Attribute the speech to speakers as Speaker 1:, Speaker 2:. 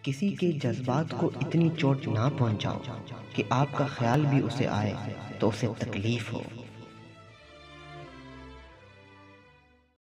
Speaker 1: किसी के जज्बात को इतनी चोट ना पहुंचाओ कि आपका ख्याल भी उसे आए तो उसे तकलीफ हो।